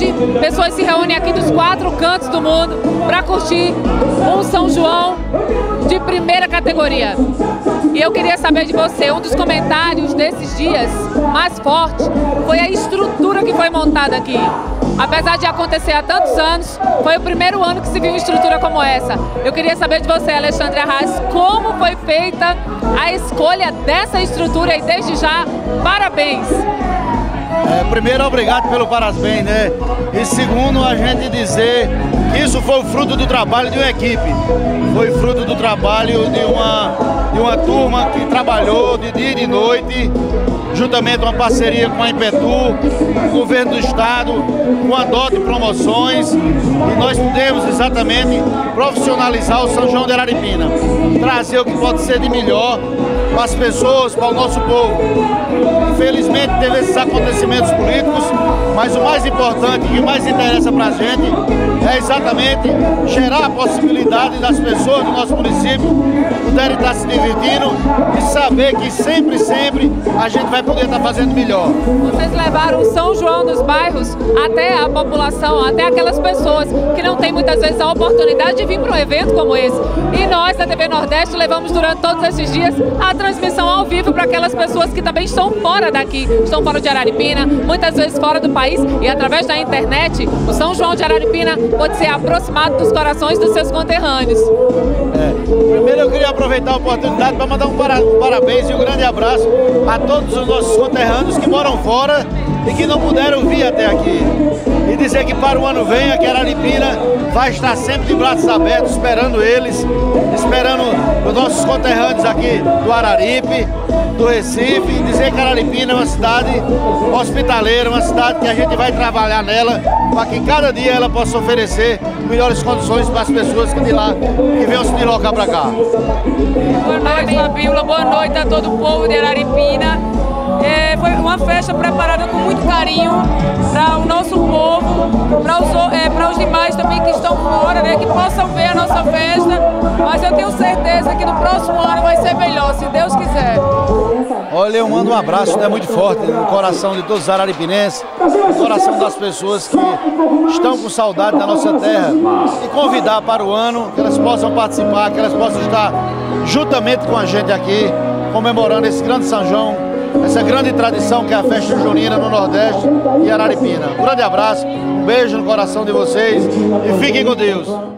hoje pessoas se reúnem aqui dos 4 cantos do mundo para curtir um São João de primeira categoria. E eu queria saber de você, um dos comentários desses dias mais forte foi a estrutura que foi montada aqui. Apesar de acontecer há tantos anos, foi o primeiro ano que se viu uma estrutura como essa. Eu queria saber de você, Alexandre Arraes, como foi feita a escolha dessa estrutura e desde já, parabéns! Primeiro, obrigado pelo parabéns, né? E segundo, a gente dizer que isso foi o fruto do trabalho de uma equipe. Foi fruto do trabalho de uma turma que trabalhou de dia e de noite, juntamente uma parceria com a Impetu, o governo do estado, com a DOT Promoções, e nós pudemos exatamente profissionalizar o São João de Araripina, trazer o que pode ser de melhor para as pessoas, para o nosso povo. Infelizmente teve esses acontecimentos políticos, mas o mais importante e o que mais interessa para a gente é exatamente gerar a possibilidade das pessoas do nosso município poderem estar se divertindo e saber que sempre a gente vai poder estar fazendo melhor. Vocês levaram o São João nos bairros até a população, até aquelas pessoas que não têm muitas vezes a oportunidade de vir para um evento como esse. E nós, da TV Nordeste, levamos durante todos esses dias a transmissão ao vivo para aquelas pessoas que também estão fora daqui, estão fora de Araripina, muitas vezes fora do país, e através da internet, o São João de Araripina pode ser aproximado dos corações dos seus conterrâneos. Primeiro eu queria aproveitar a oportunidade para mandar um parabéns e um grande abraço a todos os nossos conterrâneos que moram fora e que não puderam vir até aqui. E dizer que para o ano venha, que Araripina vai estar sempre de braços abertos, esperando eles, esperando os nossos conterrâneos aqui do Araripe, do Recife, e dizer que Araripina é uma cidade hospitaleira, uma cidade que a gente vai trabalhar nela para que cada dia ela possa oferecer melhores condições para as pessoas que de lá, que venham se deslocar para cá. Boa noite, Fabíola, boa noite a todo o povo de Araripina. Foi uma festa preparada com muito carinho para o nosso povo, para os demais também que estão fora, né, que possam ver a nossa festa, mas eu tenho certeza que no próximo ano vai ser melhor, se Deus quiser. Olha, eu mando um abraço, né, muito forte no coração de todos os araripinenses, no coração das pessoas que estão com saudade da nossa terra, e convidar para o ano que elas possam participar, que elas possam estar juntamente com a gente aqui, comemorando esse grande São João, essa grande tradição que é a festa junina no Nordeste e Araripina. Um grande abraço, um beijo no coração de vocês e fiquem com Deus.